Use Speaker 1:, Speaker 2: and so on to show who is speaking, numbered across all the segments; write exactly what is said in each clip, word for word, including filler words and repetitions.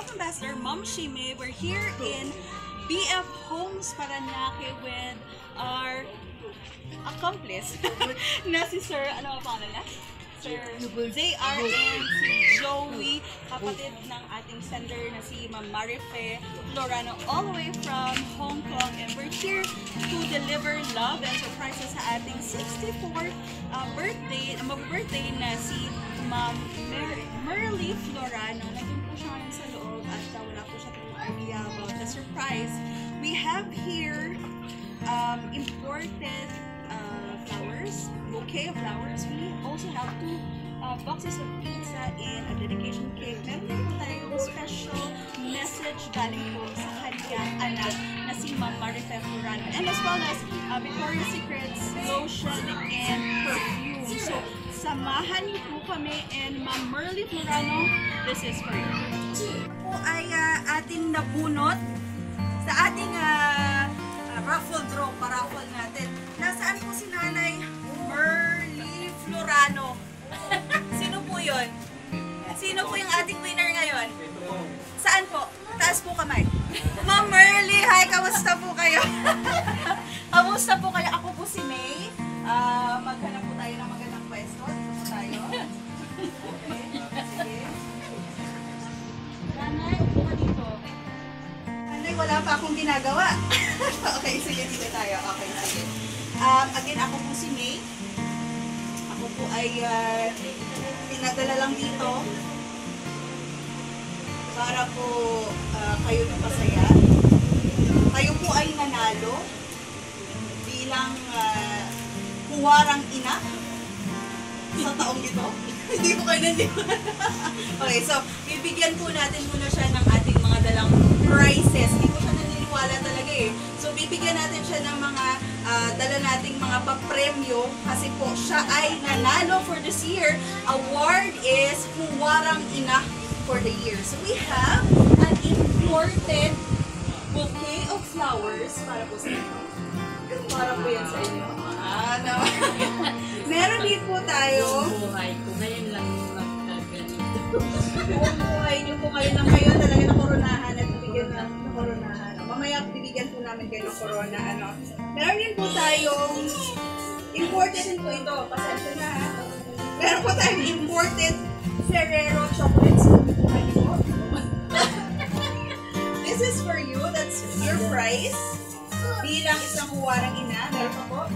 Speaker 1: Ambassador, Ma'am Shime. We're here in B F Homes Paranaque with our accomplice na si Sir, ano ang pangalan na? Sir J R and si Joey, kapatid ng ating sender na si Ma'am Marife Florano, all the way from Hong Kong, and we're here to deliver love and surprises sa ating sixty-fourth uh, birthday, uh, mag-birthday na si Ma'am Mer Merly Florano. Nandun po siya ngayon sa loob at uh, wala po siya itong idea about the surprise. We have here um, imported uh, flowers, bouquet of flowers. We also have two uh, boxes of pizza and a dedication cake. Meron din po tayong special message galing po sa kanyang anak na si Ma'am Marife Florano, and as well as uh, Victoria's Secret's lotion and perfume. So, samahan niyo po kami and Ma'am Merly Florano, this is for you. Po ay uh, ating nabunot sa ating uh, uh, raffle draw, paraffle natin. Nasaan po si Nanay Merly Florano? Sino po yun? Sino po yung ating winner ngayon? Saan po? Taas po kamay. Ma'am Merly, hi! Kamusta po kayo? Kamusta po kayo? Ako po si May. Uh, maghanap po tayo ng magandang pwesto. Dito po tayo. Okay. Sige. Nanay, upo ka dito. Nanay, wala pa akong ginagawa. Okay, sige, dito tayo. Okay, sige. Um, again, ako po si May. Ako po ay uh, pinadala lang dito para po uh, kayo napasaya. Kayo po ay nanalo bilang uh, huwarang ina sa taong ito. Hindi ko kayo nandiyan. Okay, so bibigyan po natin muna siya ng ating mga dalang prizes. Hindi ko siya naniniwala talaga eh. So bibigyan natin siya ng mga uh, dala nating mga papremyo kasi po siya ay nanalo for this year. Award is huwarang ina for the year. So we have an imported bouquet of flowers para po sa inyo. Para po yan sa inyo. Ah, no. Meron din po tayo.
Speaker 2: Buhay ko. Ngayon lang magkaganito.
Speaker 1: Buong buhay nyo po ngayon lang kayo talaga na koronahan at bibigyan na ng koronahan. Mamaya bibigyan po namin kayo ng corona. Ano. Meron din po tayong imported din po ito. Pasensya na ha. Meron po tayong imported Ferrero chocolates. This is for you. That's your prize. Bilang isang huwarang ina. Meron pa po.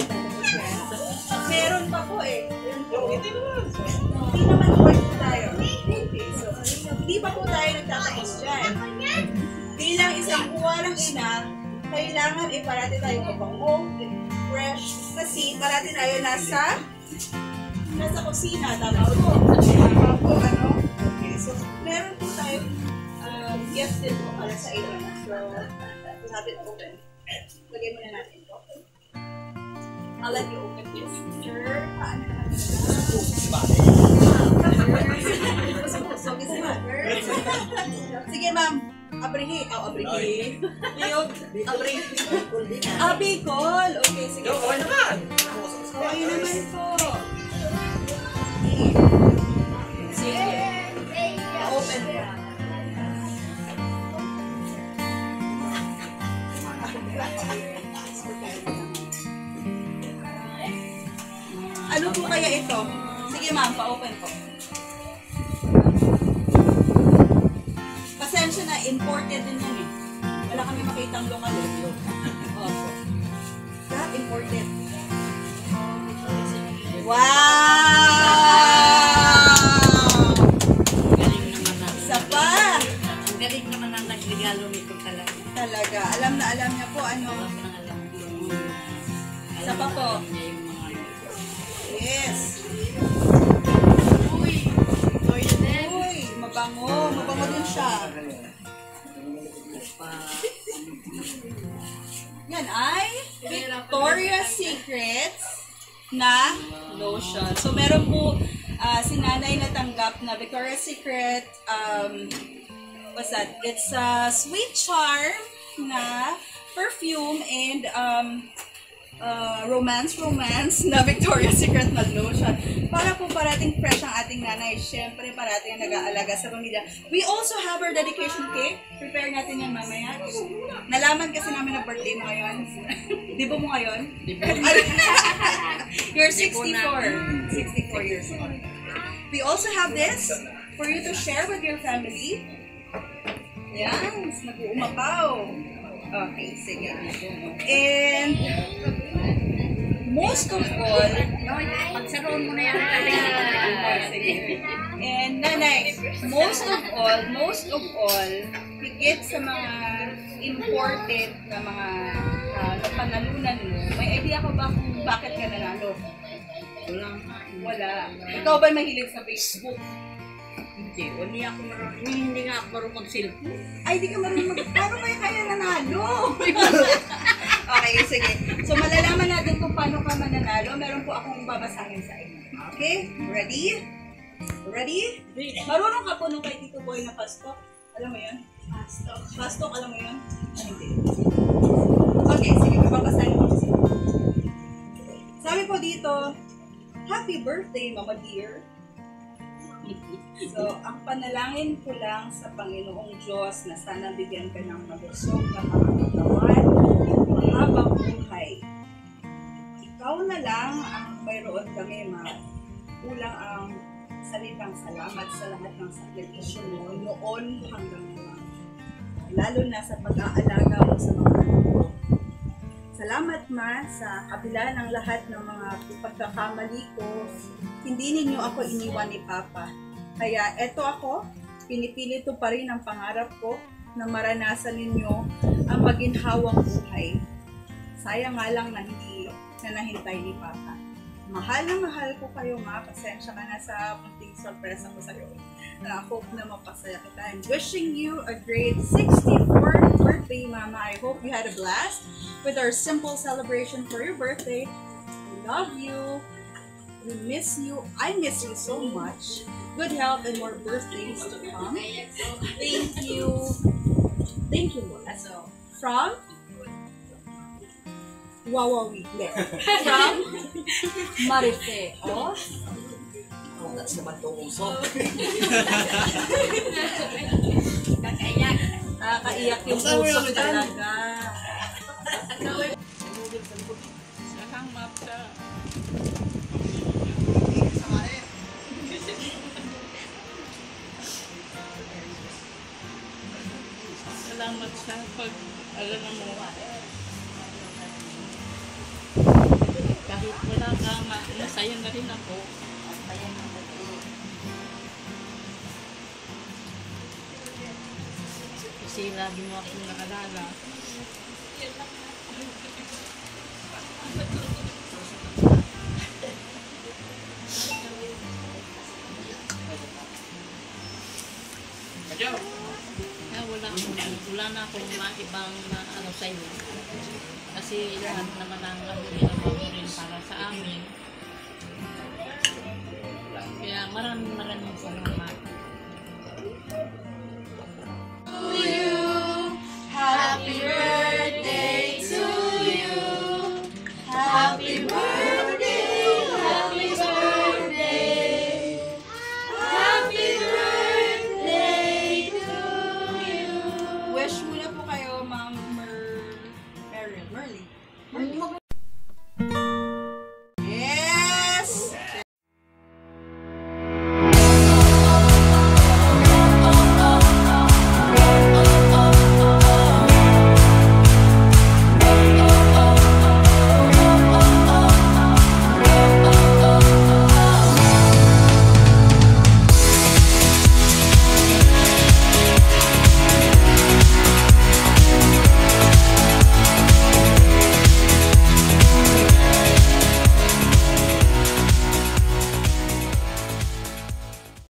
Speaker 1: Meron pa po eh. Hindi naman po tayo. Okay, so hindi pa po tayo nagtatapos dyan. Bilang isang huwarang ina, kailangan eh parati tayo mabango, fresh. Kasi parati tayo nasa nasa kusina. Tama po. Tama po, ano? Okay, so meron po tayo uh, gift din po para sa inyo. So, we have it open. Lagay muna natin ito. I'll let you open this. Sure. Paano natin? Sige, ma'am. Abrihi. Oh, abrihi. Liyog. Abrihi. Abicol. Okay, sige.
Speaker 3: Okay naman.
Speaker 1: Okay naman po. Sige. Open po. Ano po kaya ito? Sige ma'am, pa-open po. Pasensya na, imported din yan eh. Wala kami makitang lokal eh. Opo. That imported. Wow!
Speaker 2: Galing naman na.
Speaker 1: Isa pa!
Speaker 2: Ang galing naman ang nagregalo nito talaga.
Speaker 1: Talaga. Alam na alam niya po ano.
Speaker 2: Alam na alam ko.
Speaker 1: Isa pa po.
Speaker 2: Alam niya yung mga...
Speaker 1: Yes.
Speaker 2: Uy! Uy, din.
Speaker 1: Uy, mabango. Mabango din siya. Yan ay Victoria's Secrets na lotion. So meron po uh, si Nanay natanggap na Victoria's Secret um, what's that? It's a sweet charm na perfume and um, uh, romance romance na Victoria's Secret na lotion. Para po parating fresh ang ating nanay. Siyempre, parating nag-aalaga sa pamilya. We also have our dedication cake. Prepare natin yan mamaya. Nalaman kasi namin na birthday mo ngayon. Di ba mo ngayon?
Speaker 2: Di ba?
Speaker 1: You're sixty-four. sixty-four years old. We also have this for you to share with your family. Yan, nag-uumapaw. Okay, sige. And most of all,
Speaker 2: Pagsaroon mo na yan.
Speaker 1: sige. And nanay, most of all, most of all, higit sa mga important na mga uh, napanalunan mo, may idea ka ba kung bakit ka nanalo?
Speaker 2: Wala.
Speaker 1: Wala. Ikaw ba mahilig sa Facebook?
Speaker 2: Hindi. Hindi ako marunong. Hindi nga ako marunong mag-cellphone.
Speaker 1: Ay, di ka marunong mag... Paano kaya kaya nanalo? Okay, sige. So, malalaman natin kung paano ka mananalo. Meron po akong babasahin sa inyo. Okay? Ready? Ready? Marunong ka po nung kay Tito Boy na pastok? Alam mo yun? Pastok. Pastok, alam mo yun? Hindi. Okay, sige. Babasahin ko kasi. Sabi po dito, Happy birthday, Mama dear. So, ang panalangin ko lang sa Panginoong Diyos na sana bigyan ka ng malusog na pangkatawan at mahabang buhay. Ikaw na lang ang mayroon kami, Ma. Kulang ang salitang salamat sa lahat ng sakripisyo mo noon hanggang ngayon. Lalo na sa pag-aalaga mo sa mga anak mo. Salamat, Ma, sa kabila ng lahat ng mga pagkakamali ko. Hindi ninyo ako iniwan ni Papa. Kaya eto ako, pinipilit ko pa rin ang pangarap ko na maranasan ninyo ang maginhawang buhay. Sayang nga lang na hindi na nahintay ni Papa. Mahal na mahal ko kayo, Ma. Pasensya ka na sa munting sorpresa ko sa'yo. I hope na mapasaya kita. I'm wishing you a great sixty-fourth birthday, Mama. I hope you had a blast with our simple celebration for your birthday. We love you. We miss you. I miss you so much. Good health and more birthdays to come. Thank you. Thank you, Lord. So, from Wawawi. From Marife. Oh,
Speaker 3: Oh, that's naman itong uso.
Speaker 2: Kakaiyak.
Speaker 1: nakakaiyak yung
Speaker 3: Basta mo
Speaker 1: puso
Speaker 3: yung
Speaker 1: talaga.
Speaker 2: Sakang mapta. Salamat sa pag alam mo. Kahit wala ka, masaya na rin ako. Kasi lagi mo akong nakalala. Kaya wala akong, wala na akong ibang na, ano sa iyo. Kasi lahat naman ang ano ginawa mo rin para sa amin. Kaya maraming maraming salamat.